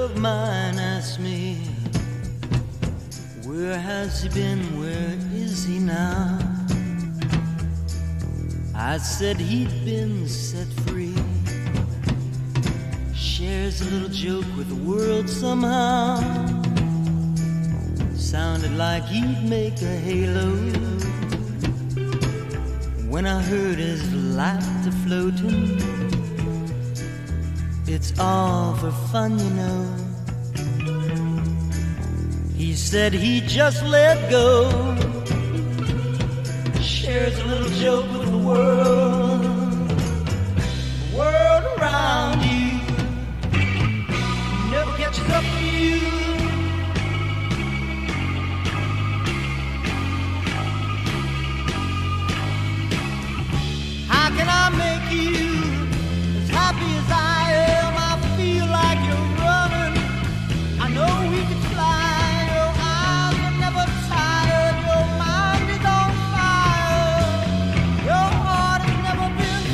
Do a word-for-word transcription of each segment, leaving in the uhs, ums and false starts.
of mine asked me, where has he been, where is he now? I said he'd been set free. Shares a little joke with the world somehow. Sounded like he'd make a halo. When I heard his laughter floating, it's all for fun, you know. He said he just let go. Shares a little joke with the world, the world around you. Never catches up with you. How can I make you as happy as I am? I feel like you're running. I know we could fly. Your eyes are never tired. Your mind is on fire. Your heart has never been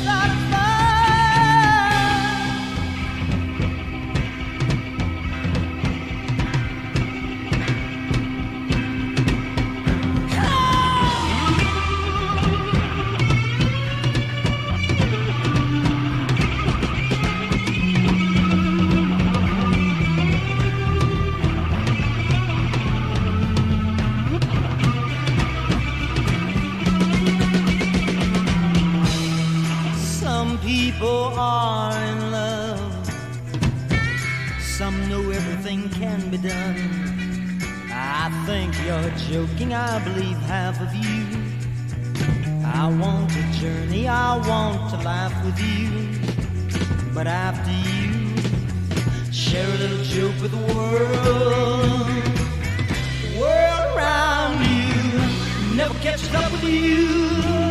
people are in love. Some know everything can be done. I think you're joking, I believe half of you. I want to journey, I want to laugh with you. But after you, share a little joke with the world. The world around you never catches up with you.